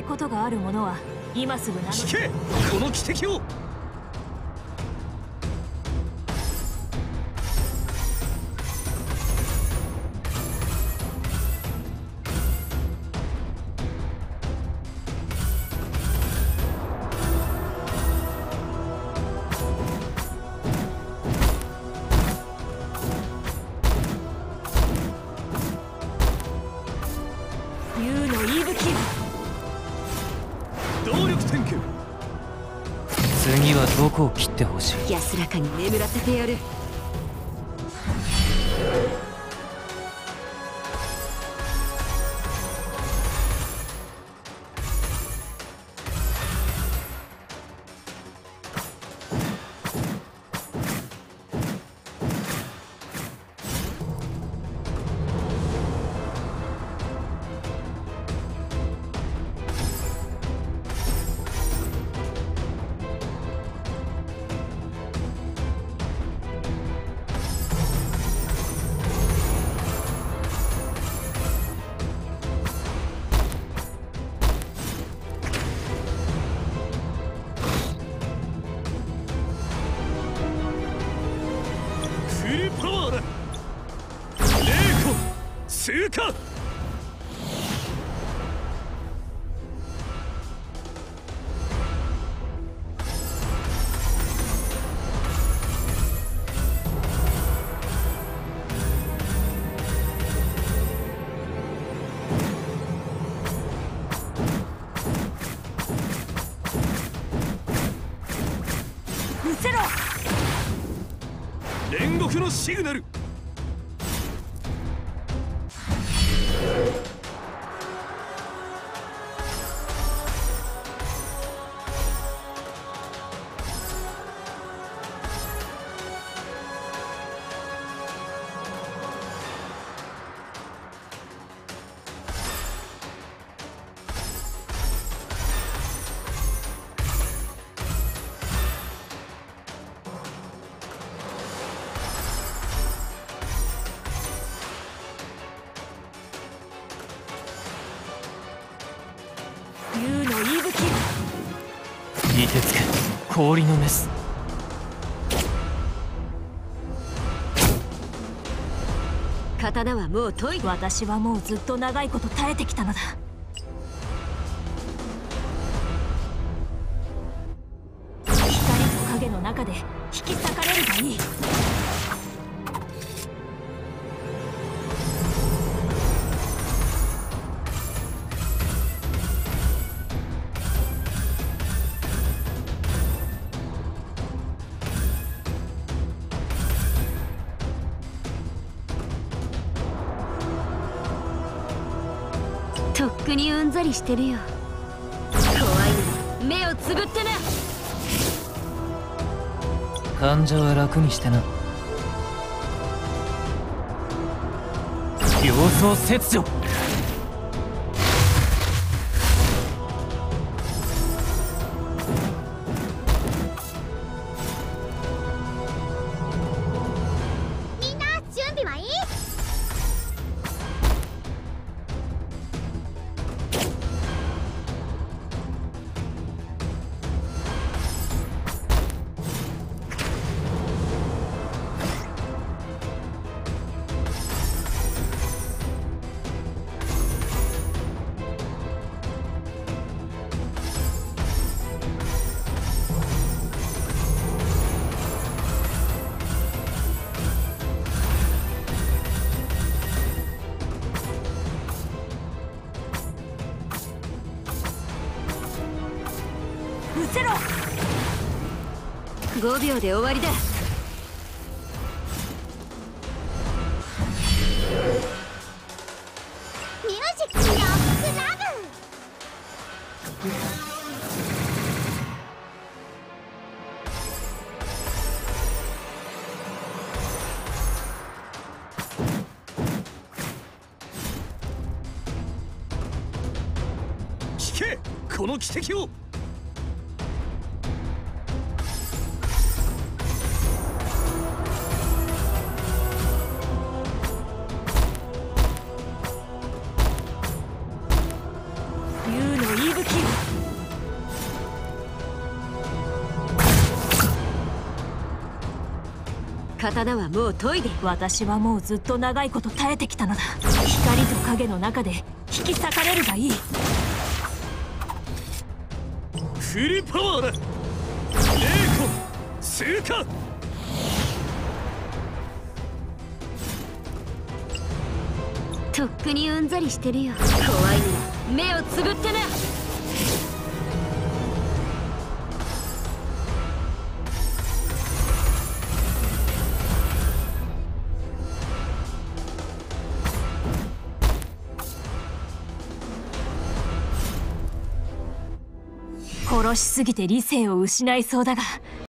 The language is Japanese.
いことがある者は今すぐ名乗聞け、この汽笛を。 竜の息吹。 動力点検。 次はどこを切ってほしい？ 安らかに眠らせてやる。 フルパワーだ。0個通過。 失せろ。 煉獄のシグナル。 竜の息吹。 凍てつく氷のメス。 刀はもう研いで。 私はもうずっと長いこと耐えてきたのだ。光と影の中で引き裂かれるがいい。 とっくにうんざりしてるよ。怖いなら目をつぶってな。 患者は楽にしてな。様子を切除。 みんな準備はいい？ 失せろ。 5秒で終わりだ。 ミュージックロックラブ。 聞け、この汽笛を。 竜の息吹。 刀はもう研いで。 私はもうずっと長いこと耐えてきたのだ。光と影の中で引き裂かれるがいい。 フルパワーだ。霊魂通過。 とっくにうんざりしてるよ。怖いなら目をつぶってな。 殺しすぎて理性を失いそうだが